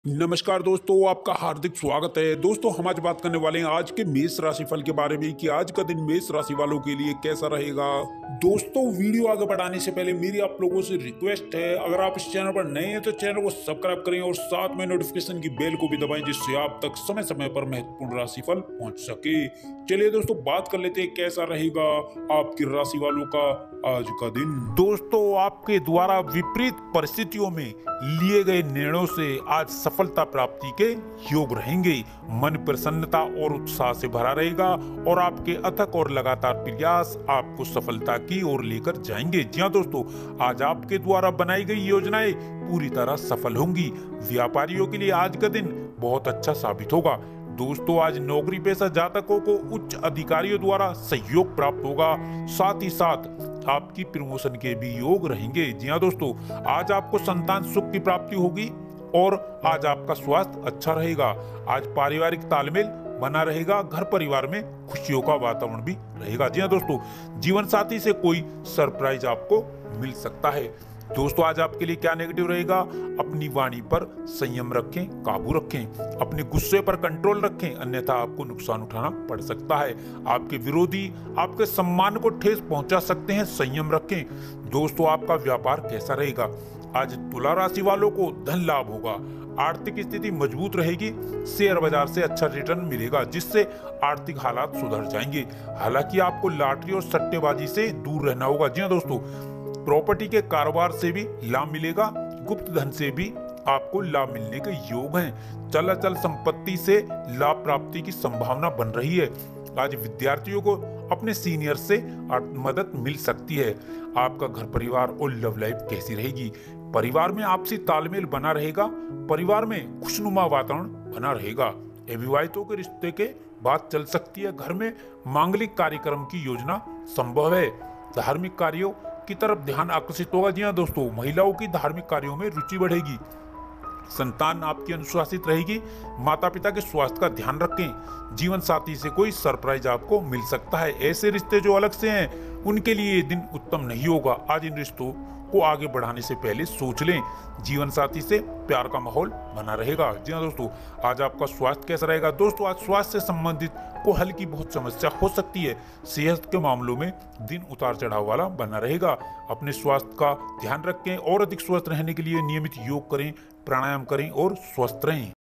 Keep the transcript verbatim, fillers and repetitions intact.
नमस्कार दोस्तों, आपका हार्दिक स्वागत है। दोस्तों, हम आज बात करने वाले हैं आज के मेष राशिफल के बारे में कि आज का दिन मेष राशि वालों के लिए कैसा रहेगा। दोस्तों, वीडियो आगे बढ़ाने से पहले मेरी आप लोगों से रिक्वेस्ट है, अगर आप इस चैनल पर नए हैं तो चैनल को सब्सक्राइब करें और साथ में नोटिफिकेशन की बेल को भी दबाएं, जिससे आप तक समय समय पर महत्वपूर्ण राशिफल पहुंच सके। चलिए दोस्तों, बात कर लेते हैं कैसा रहेगा आपकी राशि वालों का आज का दिन। दोस्तों, आपके द्वारा विपरीत परिस्थितियों में लिए गए निर्णयों से आज सफलता प्राप्ति के योग रहेंगे। मन प्रसन्नता और उत्साह से भरा रहेगा और आपके अथक और लगातार प्रयास आपको सफलता की ओर लेकर जाएंगे। जी हाँ दोस्तों, आज आपके द्वारा बनाई गई योजनाएं पूरी तरह सफल होंगी। व्यापारियों के लिए आज का दिन बहुत अच्छा साबित होगा। दोस्तों, आज नौकरी पेशा जातकों को उच्च अधिकारियों द्वारा सहयोग प्राप्त होगा। साथ ही साथ आपकी प्रमोशन के भी योग रहेंगे। जी हाँ दोस्तों, आज आपको संतान सुख की प्राप्ति होगी और आज आपका स्वास्थ्य अच्छा रहेगा। आज पारिवारिक तालमेल बना रहेगा। घर परिवार में खुशियों का वातावरण भी रहेगा। जी हाँ दोस्तों, जीवन साथी से कोई सरप्राइज आपको मिल सकता है। दोस्तों, आज आपके लिए क्या नेगेटिव रहेगा? अपनी वाणी पर संयम रखें, काबू रखें, अपने गुस्से पर कंट्रोल रखें, अन्यथा आपको नुकसान उठाना पड़ सकता है। आपके विरोधी आपके सम्मान को ठेस पहुंचा सकते हैं, संयम रखें। दोस्तों, आपका व्यापार कैसा रहेगा? आज तुला राशि वालों को धन लाभ होगा। आर्थिक स्थिति मजबूत रहेगी। शेयर बाजार से अच्छा रिटर्न मिलेगा, जिससे आर्थिक हालात सुधर जाएंगे। हालांकि आपको लॉटरी और सट्टेबाजी से दूर रहना होगा। जी हाँ दोस्तों, प्रॉपर्टी के कारोबार से भी लाभ मिलेगा। गुप्त धन से भी आपको लाभ मिलने के योग हैं। चल अचल संपत्ति से लाभ प्राप्ति की संभावना बन रही है। आज विद्यार्थियों को अपने सीनियर से मदद मिल सकती है। आपका घर परिवार और लव लाइफ कैसी रहेगी? परिवार में आपसी तालमेल बना रहेगा। परिवार में खुशनुमा वातावरण बना रहेगा। अविवाहितों के रिश्ते के बात चल सकती है। घर में मांगलिक कार्यक्रम की योजना संभव है। धार्मिक कार्यों की तरफ ध्यान आकर्षित होगा। जी हाँ दोस्तों, महिलाओं की धार्मिक कार्यों में रुचि बढ़ेगी। संतान आपकी अनुशासित रहेगी। माता पिता के स्वास्थ्य का ध्यान रखें। जीवन साथी से कोई सरप्राइज आपको मिल सकता है। ऐसे रिश्ते जो अलग से हैं उनके लिए ये दिन उत्तम नहीं होगा। आज इन रिश्तों को आगे बढ़ाने से पहले सोच लें। जीवन साथी से प्यार का माहौल बना रहेगा। जी हाँ दोस्तों, आज आपका स्वास्थ्य कैसा रहेगा? दोस्तों, आज स्वास्थ्य से संबंधित को हल्की बहुत समस्या हो सकती है। सेहत के मामलों में दिन उतार चढ़ाव वाला बना रहेगा। अपने स्वास्थ्य का ध्यान रखें और अधिक स्वस्थ रहने के लिए नियमित योग करें, प्राणायाम करें और स्वस्थ रहें।